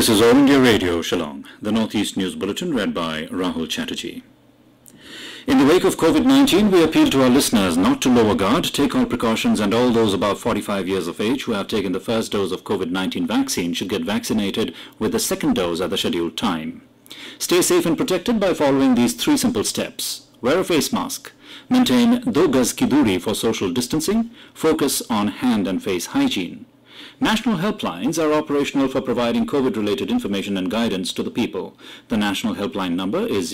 is All India Radio, Shillong. The Northeast News Bulletin read by Rahul Chatterjee. In the wake of COVID-19, we appeal to our listeners not to lower guard, take all precautions, and all those above 45 years of age who have taken the first dose of COVID-19 vaccine should get vaccinated with the second dose at the scheduled time. Stay safe and protected by following these 3 simple steps. Wear a face mask. Maintain 2 gaz ki duri for social distancing. Focus on hand and face hygiene. National helplines are operational for providing COVID-related information and guidance to the people. The national helpline number is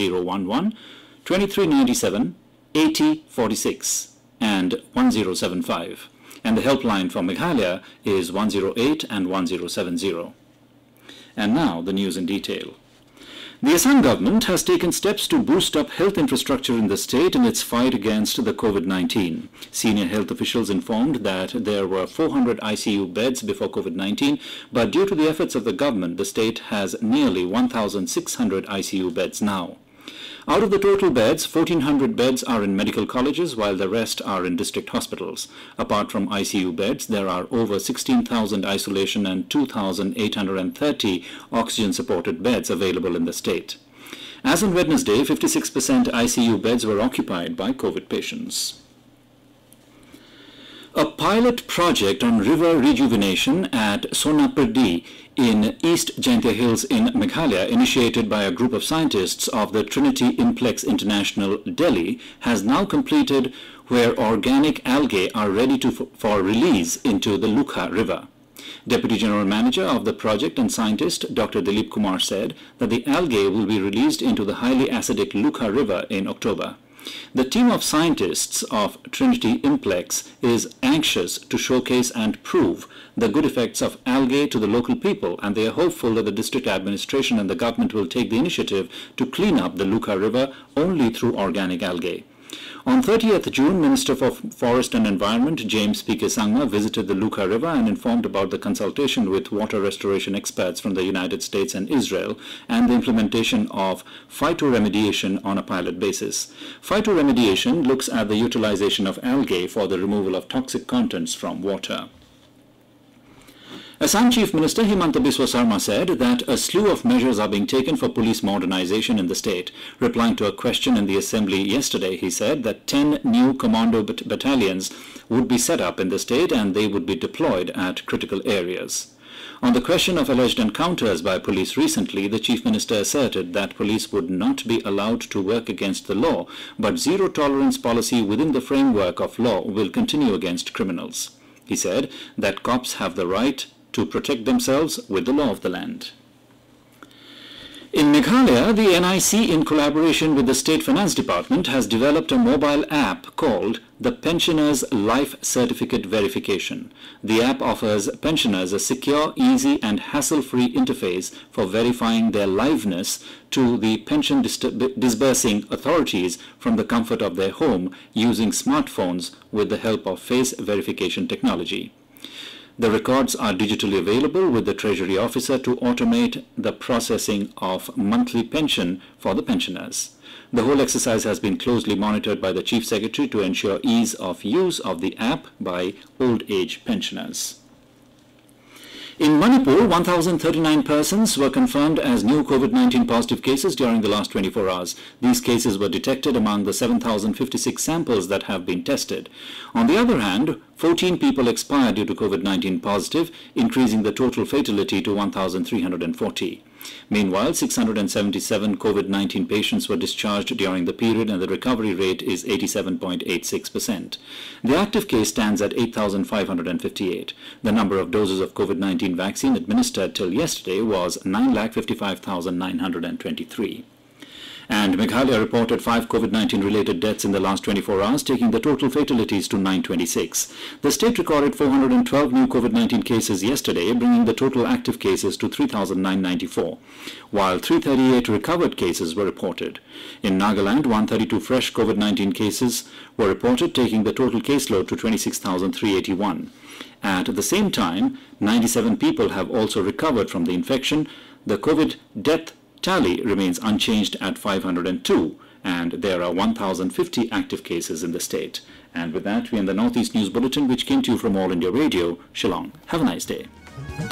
011-2397-8046 and 1075. And the helpline for Meghalaya is 108 and 1070. And now the news in detail. The Assam government has taken steps to boost up health infrastructure in the state in its fight against the COVID-19. Senior health officials informed that there were 400 ICU beds before COVID-19, but due to the efforts of the government, the state has nearly 1,600 ICU beds now. Out of the total beds, 1,400 beds are in medical colleges, while the rest are in district hospitals. Apart from ICU beds, there are over 16,000 isolation and 2,830 oxygen-supported beds available in the state. As on Wednesday, 56% ICU beds were occupied by COVID patients. A pilot project on river rejuvenation at Sonapyrdi in East Jaiñtia Hills in Meghalaya, initiated by a group of scientists of the Trinity Implex International, Delhi, has now completed, where organic algae are ready for release into the Lukha river. Deputy General Manager of the project and scientist Dr. Dilip Kumar said that the algae will be released into the highly acidic Lukha river in October. The team of scientists of Trinity Implex is anxious to showcase and prove the good effects of algae to the local people, and they are hopeful that the district administration and the government will take the initiative to clean up the Lukha river only through organic algae. On 30th June, Minister for Forest and Environment James P. Sangma visited the Lukha River and informed about the consultation with water restoration experts from the United States and Israel and the implementation of phytoremediation on a pilot basis. Phytoremediation looks at the utilization of algae for the removal of toxic contents from water. Assam Chief Minister Himanta Biswa Sarma said that a slew of measures are being taken for police modernization in the state. Replying to a question in the Assembly yesterday, he said that 10 new commando battalions would be set up in the state and they would be deployed at critical areas. On the question of alleged encounters by police recently, the Chief Minister asserted that police would not be allowed to work against the law, but zero-tolerance policy within the framework of law will continue against criminals. He said that cops have the right to protect themselves with the law of the land. In Meghalaya, the NIC, in collaboration with the State Finance Department, has developed a mobile app called the Pensioners Life Certificate Verification. The app offers pensioners a secure, easy and hassle-free interface for verifying their liveness to the Pension Disbursing Authorities from the comfort of their home using smartphones with the help of face verification technology. The records are digitally available with the Treasury Officer to automate the processing of monthly pension for the pensioners. The whole exercise has been closely monitored by the Chief Secretary to ensure ease of use of the app by old age pensioners. In Manipur, 1,039 persons were confirmed as new COVID-19 positive cases during the last 24 hours. These cases were detected among the 7,056 samples that have been tested. On the other hand, 14 people expired due to COVID-19 positive, increasing the total fatality to 1,340. Meanwhile, 677 COVID-19 patients were discharged during the period and the recovery rate is 87.86%. The active case stands at 8,558. The number of doses of COVID-19 vaccine administered till yesterday was 9,55,923. And Meghalaya reported 5 COVID-19 related deaths in the last 24 hours, taking the total fatalities to 926. The state recorded 412 new COVID-19 cases yesterday, bringing the total active cases to 3,994, while 338 recovered cases were reported. In Nagaland, 132 fresh COVID-19 cases were reported, taking the total caseload to 26,381. At the same time, 97 people have also recovered from the infection. The COVID death tally remains unchanged at 502, and there are 1,050 active cases in the state. And with that, we end the Northeast News Bulletin, which came to you from All India Radio, Shillong. Have a nice day.